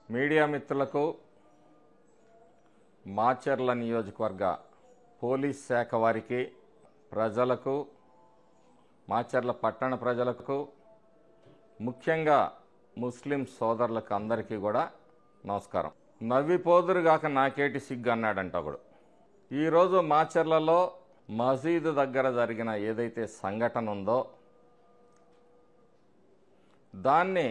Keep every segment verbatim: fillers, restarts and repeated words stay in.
Media మిత్రులకు మాచర్ల నియోజకవర్గ police శాఖ వారికి ప్రజలకు మాచర్ల పట్టణ ప్రజలకు ముఖ్యంగా ముస్లిం సోదరులకు అందరికీ కూడా నమస్కారం. నవ్విపోదురుగాక నాకేటి సిగ్గు అన్నాడంట ఒకడు. ఈరోజు మాచర్లలో మసీదు దగ్గర జరిగిన ఏదైతే సంఘటన ఉందో దాన్ని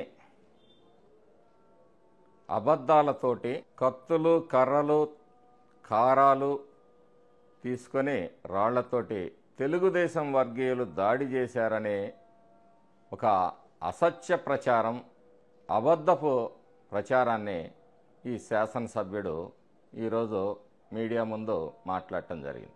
అబద్ధాలతోటి కత్తులు కర్రలు కారాలు తీసుకొని రాళ్లతోటి తెలుగుదేశం వర్గీయులు దాడి చేశారనే ఒక అసత్య ప్రచారం, అబద్ధపు ప్రచారాన్ని ఈ శాసనసభ్యుడు ఈరోజు మీడియా ముందు మాట్లాడటం జరిగింది.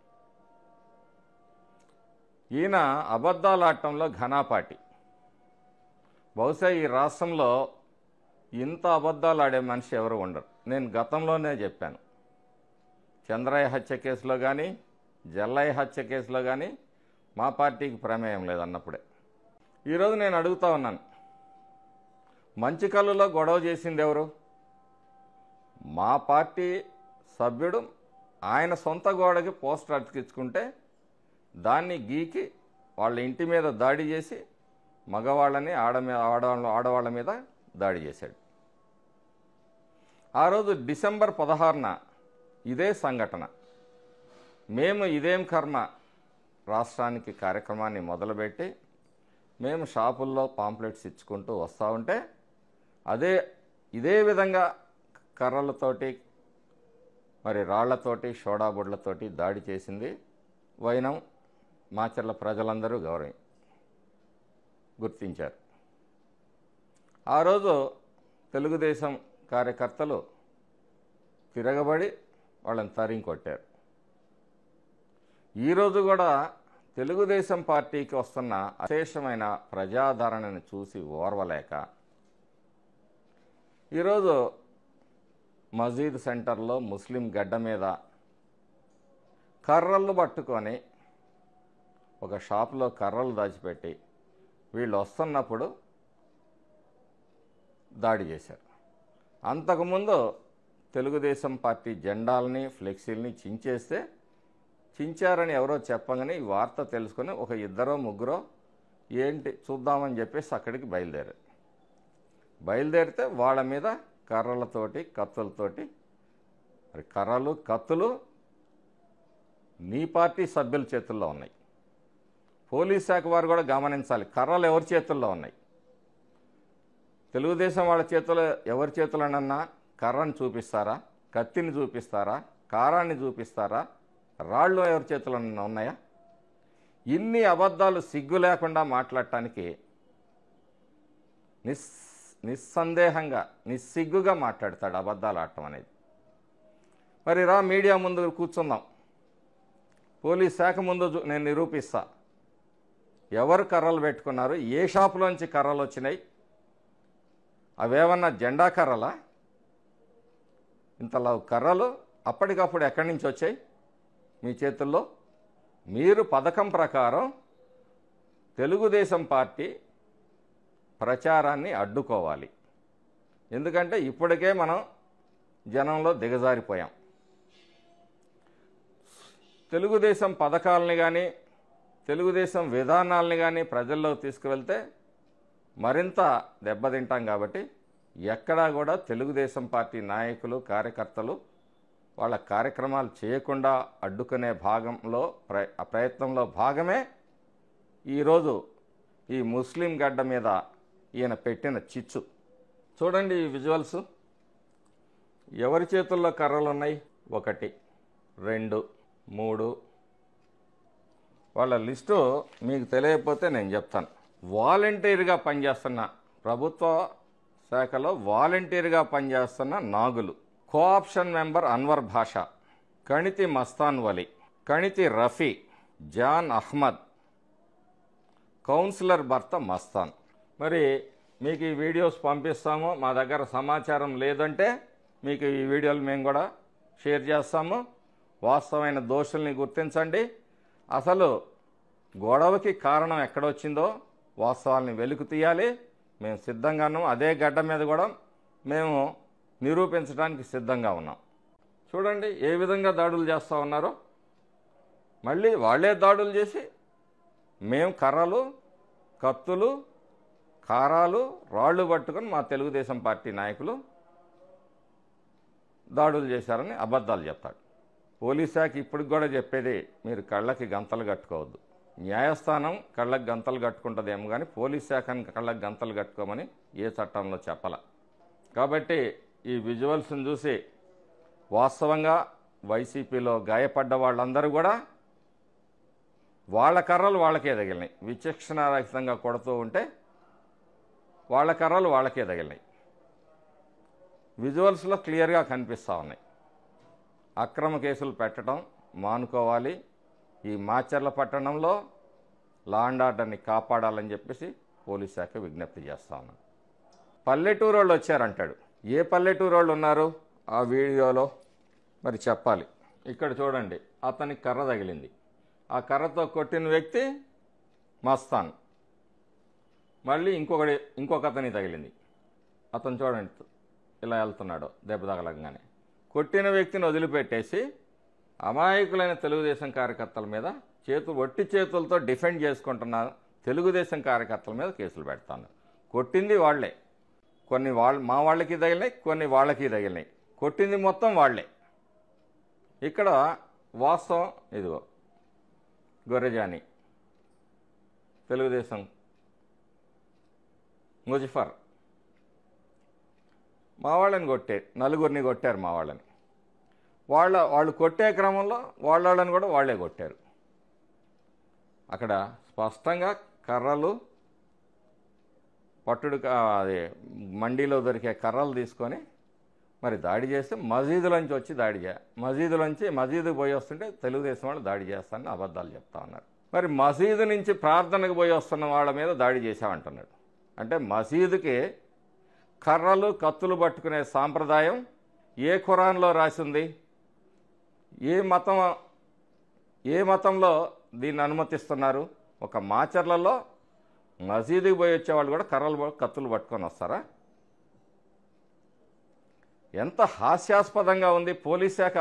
ఈయన అబద్ధాలు ఆడటంలో ఘనాపాటి. బహుశా ఈ రాష్ట్రంలో ఇంత అబద్ధాలు ఆడే మనిషి ఎవరు ఉండరు. నేను గతంలోనే చెప్పాను, చంద్రయ్య హత్య కేసులో కానీ జల్లయ్య హత్య కేసులో కానీ మా పార్టీకి ప్రమేయం లేదన్నప్పుడే. ఈరోజు నేను అడుగుతా ఉన్నాను, మంచి కళ్ళులో గొడవ చేసింది ఎవరు? మా పార్టీ సభ్యుడు ఆయన సొంత గోడకి పోస్టర్ అతికించుకుంటే దాన్ని గీకి వాళ్ళ ఇంటి మీద దాడి చేసి మగవాళ్ళని ఆడ ఆడవాళ్ళ ఆడవాళ్ళ మీద దాడి చేశాడు. ఆ రోజు డిసెంబర్ పదహారున ఇదే సంఘటన. మేము ఇదేం కర్మ రాష్ట్రానికి కార్యక్రమాన్ని మొదలుపెట్టి మేము షాపుల్లో పాంప్లెట్స్ ఇచ్చుకుంటూ వస్తూ ఉంటే అదే ఇదే విధంగా కర్రలతోటి మరి రాళ్లతోటి షోడాబుడ్లతోటి దాడి చేసింది వైనం మాచర్ల ప్రజలందరూ గౌరవం గుర్తించారు. ఆ రోజు తెలుగుదేశం కార్యకర్తలు తిరగబడి వాళ్ళని తరిం కొట్టారు. ఈరోజు కూడా తెలుగుదేశం పార్టీకి వస్తున్న అశేషమైన ప్రజాదరణను చూసి ఓర్వలేక ఈరోజు మసీద్ సెంటర్లో ముస్లిం గడ్డ మీద కర్రలు పట్టుకొని ఒక షాపులో కర్రలు దాచిపెట్టి వీళ్ళు వస్తున్నప్పుడు దాడి చేశారు. అంతకుముందు తెలుగుదేశం పార్టీ జెండాలని ఫ్లెక్సీలని చించేస్తే చించారని ఎవరో చెప్పగానే ఈ వార్త తెలుసుకొని ఒక ఇద్దరో ముగ్గురో ఏంటి చూద్దామని చెప్పేసి అక్కడికి బయలుదేరారు. బయలుదేరితే వాళ్ళ మీద కర్రలతోటి కత్తులతోటి, మరి కర్రలు కత్తులు నీ పార్టీ సభ్యుల చేతుల్లో ఉన్నాయి. పోలీస్ శాఖ వారు కూడా గమనించాలి, కర్రలు ఎవరి చేతుల్లో ఉన్నాయి. తెలుగుదేశం వాళ్ళ చేతుల్లో ఎవరి చేతులనన్నా కర్రని చూపిస్తారా, కత్తిని చూపిస్తారా, కారాన్ని చూపిస్తారా, రాళ్ళు ఎవరి చేతుల్లో ఉన్నాయా? ఇన్ని అబద్ధాలు సిగ్గు లేకుండా మాట్లాడటానికి నిస్ నిస్సందేహంగా నిస్సిగ్గుగా మాట్లాడతాడు అబద్ధాలు ఆడటం అనేది. మరి రా మీడియా ముందు కూర్చుందాం, పోలీస్ శాఖ ముందు నేను నిరూపిస్తా ఎవరు కర్రలు పెట్టుకున్నారు, ఏ షాపులోంచి కర్రలు వచ్చినాయి, అవేమన్నా జెండా కర్రలా? ఇంతలా కర్రలు అప్పటికప్పుడు ఎక్కడి నుంచి వచ్చాయి మీ చేతుల్లో? మీరు పథకం ప్రకారం తెలుగుదేశం పార్టీ ప్రచారాన్ని అడ్డుకోవాలి. ఎందుకంటే ఇప్పటికే మనం జనంలో దిగజారిపోయాం. తెలుగుదేశం పథకాలని కానీ తెలుగుదేశం విధానాలని కానీ ప్రజల్లో తీసుకువెళ్తే మరింత దెబ్బతింటాం. కాబట్టి ఎక్కడా కూడా తెలుగుదేశం పార్టీ నాయకులు కార్యకర్తలు వాళ్ళ కార్యక్రమాలు చేయకుండా అడ్డుకునే భాగంలో ప్రయత్నంలో భాగమే ఈరోజు ఈ ముస్లిం గడ్డ మీద ఈయన పెట్టిన చిచ్చు. చూడండి ఈ విజువల్స్. ఎవరి చేతుల్లో కర్రలు ఉన్నాయి? ఒకటి, రెండు, మూడు. వాళ్ళ లిస్టు మీకు తెలియకపోతే నేను చెప్తాను. వాలంటీర్గా పనిచేస్తున్న ప్రభుత్వ శాఖలో వాలంటీర్గా పనిచేస్తున్న నాగులు, కోఆప్షన్ మెంబర్ అన్వర్ భాషా, కణితి మస్తాన్ వలి, కణితి రఫీ, జాన్ అహ్మద్, కౌన్సిలర్ భర్త మస్తాన్. మరి మీకు ఈ వీడియోస్ పంపిస్తాము. మా దగ్గర సమాచారం లేదంటే మీకు ఈ వీడియోలు మేము కూడా షేర్ చేస్తాము. వాస్తవమైన దోషుల్ని గుర్తించండి. అసలు గొడవకి కారణం ఎక్కడొచ్చిందో వాస్తవాల్ని వెలుగు తీయాలి. మేము సిద్ధంగాను. అదే గడ్డ మీద కూడా మేము నిరూపించడానికి సిద్ధంగా ఉన్నాం. చూడండి ఏ విధంగా దాడులు చేస్తూ ఉన్నారో. మళ్ళీ వాళ్ళే దాడులు చేసి మేము కర్రలు, కత్తులు, కారాలు, రాళ్ళు పట్టుకొని మా తెలుగుదేశం పార్టీ నాయకులు దాడులు చేశారని అబద్ధాలు చెప్తాడు. పోలీస్ శాఖ ఇప్పటికి కూడా చెప్పేది మీరు కళ్ళకి గంతలు కట్టుకోవద్దు. న్యాయస్థానం కళ్ళకి గంతలు కట్టుకుంటుందేమో కానీ పోలీస్ శాఖని కళ్ళకి గంతలు కట్టుకోమని ఏ చట్టంలో చెప్పాల. కాబట్టి ఈ విజువల్స్ని చూసి వాస్తవంగా వైసీపీలో గాయపడ్డ వాళ్ళందరూ కూడా వాళ్ళ కర్రలు వాళ్ళకే తగిలినాయి. విచక్షణారహితంగా కొడుతూ ఉంటే వాళ్ళ కర్రలు వాళ్ళకే తగిలినాయి. విజువల్స్లో క్లియర్గా కనిపిస్తూ ఉన్నాయి. అక్రమ కేసులు పెట్టడం మానుకోవాలి. ఈ మాచర్ల పట్టణంలో లా అండ్ ఆర్డర్ని కాపాడాలని చెప్పేసి పోలీస్ శాఖ విజ్ఞప్తి చేస్తా ఉన్నాను. పల్లెటూరు వాళ్ళు వచ్చారంటాడు. ఏ పల్లెటూరు వాళ్ళు ఉన్నారు ఆ వీడియోలో మరి చెప్పాలి. ఇక్కడ చూడండి, అతనికి కర్ర తగిలింది. ఆ కర్రతో కొట్టిన వ్యక్తి మస్తాన్. మళ్ళీ ఇంకొకటి ఇంకొక అతనికి తగిలింది. అతను చూడండి ఇలా వెళ్తున్నాడు దెబ్బ తగలంగానే. కొట్టిన వ్యక్తిని వదిలిపెట్టేసి అమాయకులైన తెలుగుదేశం కార్యకర్తల మీద చేతు ఒట్టి చేతులతో డిఫెండ్ చేసుకుంటున్న తెలుగుదేశం కార్యకర్తల మీద కేసులు పెడతాను. కొట్టింది వాళ్లే. కొన్ని వాళ్ళ మా వాళ్ళకి తగిలినాయి, కొన్ని వాళ్ళకి తగిలినాయి. కొట్టింది మొత్తం వాళ్లే. ఇక్కడ వాస్తవం ఇదిగో గొర్రెజాని తెలుగుదేశం ముజఫర్ మా వాళ్ళని కొట్టే నలుగురిని కొట్టారు. మా వాళ్ళని వాళ్ళ వాళ్ళు కొట్టే క్రమంలో వాళ్ళ వాళ్ళని కూడా వాళ్లే కొట్టారు. అక్కడ స్పష్టంగా కర్రలు పట్టుడు అది మండీలో దొరికే కర్రలు తీసుకొని మరి దాడి చేస్తే మసీదులోంచి వచ్చి దాడి చే మసీదులోంచి మసీదుకు పోయి వస్తుంటే తెలుగుదేశం వాళ్ళు దాడి చేస్తారని అబద్ధాలు చెప్తా ఉన్నారు. మరి మసీదు నుంచి ప్రార్థనకు పోయి వస్తున్న వాళ్ళ మీద దాడి చేశామంటున్నాడు. అంటే మసీదుకి కర్రలు కత్తులు పట్టుకునే సాంప్రదాయం ఏ ఖురాన్లో రాసింది? ఏ మతం ఏ మతంలో దీన్ని అనుమతిస్తున్నారు? ఒక మాచర్లలో మసీదుకి పోయి వచ్చేవాళ్ళు కూడా కర్రలు కత్తులు పట్టుకొని వస్తారా? ఎంత హాస్యాస్పదంగా ఉంది పోలీస్ శాఖ.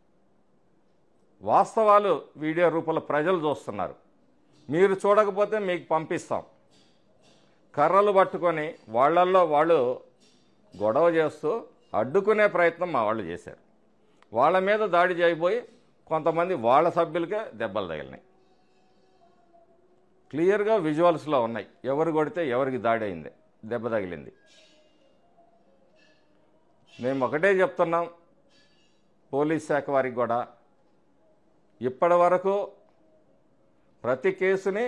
వాస్తవాలు వీడియో రూపంలో ప్రజలు చూస్తున్నారు. మీరు చూడకపోతే మీకు పంపిస్తాం. కర్రలు పట్టుకొని వాళ్ళల్లో వాళ్ళు గొడవ చేస్తూ అడ్డుకునే ప్రయత్నం మా వాళ్ళు చేశారు. వాళ్ళ మీద దాడి చేయబోయి కొంతమంది వాళ్ళ సభ్యులకే దెబ్బలు తగిలినాయి. క్లియర్గా విజువల్స్లో ఉన్నాయి. ఎవరు కొడితే ఎవరికి దాడి అయింది, దెబ్బ తగిలింది. మేము ఒకటే చెప్తున్నాం పోలీస్ శాఖ వారికి కూడా, ఇప్పటి వరకు ప్రతి కేసుని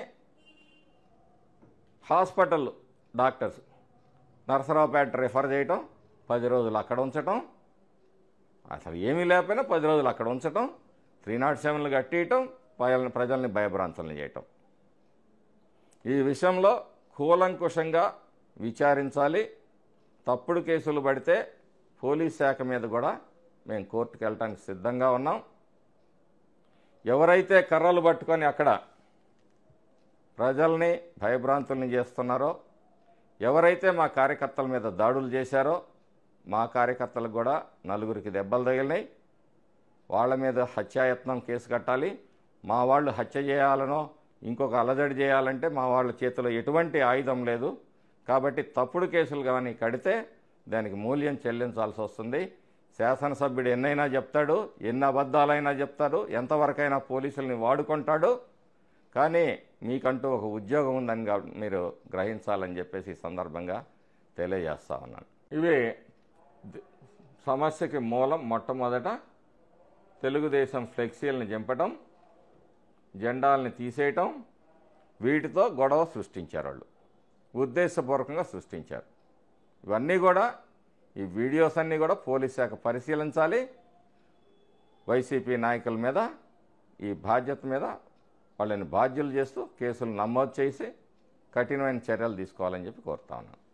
హాస్పిటల్ డాక్టర్స్ నరసరావుపేట రిఫర్ చేయటం, పది రోజులు అక్కడ ఉంచటం, అసలు ఏమీ లేకపోయినా పది రోజులు అక్కడ ఉంచటం, త్రీ నాట్ సెవెన్లు కట్టేయటం, ప్రజల్ని ప్రజల్ని భయభ్రాంతులను చేయటం. ఈ విషయంలో కూలంకుషంగా విచారించాలి. తప్పుడు కేసులు పడితే పోలీస్ శాఖ మీద కూడా మేము కోర్టుకు వెళ్ళటానికి సిద్ధంగా ఉన్నాం. ఎవరైతే కర్రలు పట్టుకొని అక్కడ ప్రజల్ని భయభ్రాంతుల్ని చేస్తున్నారో, ఎవరైతే మా కార్యకర్తల మీద దాడులు చేశారో, మా కార్యకర్తలకు కూడా నలుగురికి దెబ్బలు తగిలినాయి. వాళ్ళ మీద హత్యాయత్నం కేసు కట్టాలి. మా వాళ్ళు హత్య చేయాలనో ఇంకొక అలజడి చేయాలంటే మా వాళ్ళ చేతిలో ఎటువంటి ఆయుధం లేదు. కాబట్టి తప్పుడు కేసులు కానీ కడితే దానికి మూల్యం చెల్లించాల్సి వస్తుంది. శాసనసభ్యుడు ఎన్నైనా చెప్తాడు, ఎన్ని అబద్ధాలైనా చెప్తాడు, ఎంతవరకైనా పోలీసుల్ని వాడుకుంటాడు. కానీ మీకంటూ ఒక ఉద్యోగం ఉందని మీరు గ్రహించాలని చెప్పేసి ఈ సందర్భంగా తెలియజేస్తా ఉన్నాను. ఇవి సమస్యకి మూలం. మొట్టమొదట తెలుగుదేశం ఫ్లెక్సీలను చింపటం, జెండాలని తీసేయటం, వీటితో గొడవ సృష్టించారు. వాళ్ళు ఉద్దేశపూర్వకంగా సృష్టించారు. ఇవన్నీ కూడా ఈ వీడియోస్ అన్నీ కూడా పోలీస్ శాఖ పరిశీలించాలి. వైసీపీ నాయకుల మీద ఈ బాధ్యత మీద వాళ్ళని బాధ్యులు చేస్తూ కేసులు నమోదు చేసి కఠినమైన చర్యలు తీసుకోవాలని చెప్పి కోరుతా ఉన్నాను.